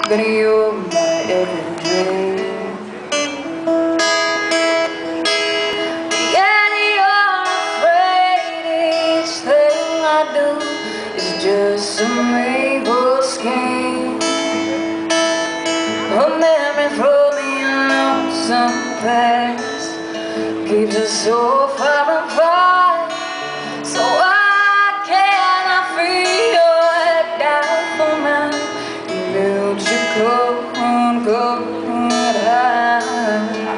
Then you're my every dream. Yeah, you're afraid each thing I do is just some evil scheme. A memory from the lonesome past keeps us so far apart. So why can't I free your doubtful mind? Don't you go on, high?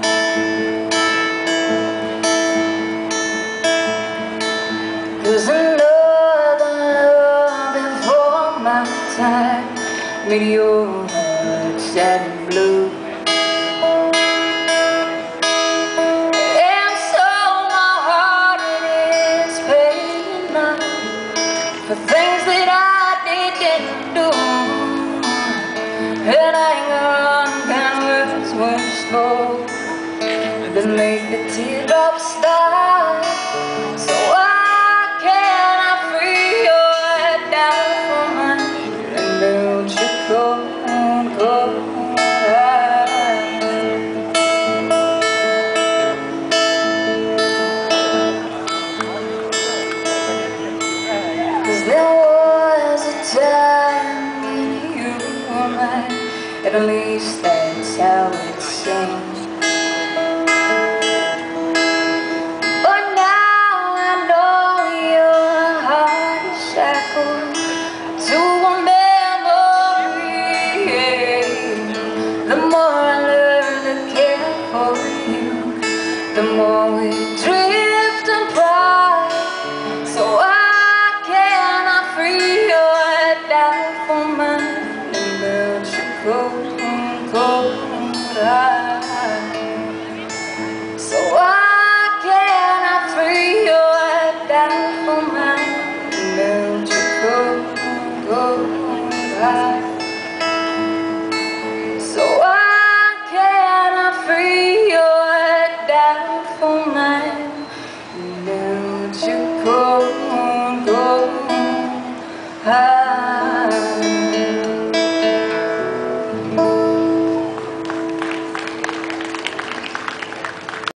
'Cause another love before my time made your heart sad and blue. And so my heart is paying now for things that I didn't do. And anger on kind words were spoken that make the teardrops start. So why can't I free your head down for mine? And don't you go high? 'Cause there was a time when you were mine. At least that's how it seemed. But now I know your heart is shackled to a memory. The more I learn to care for you, the more we drift apart. So why can't I free your head down for mine? And don't you go high? So why can't I free your head down for mine? And don't you go high? So why can't I free your head down for mine? And don't you go high?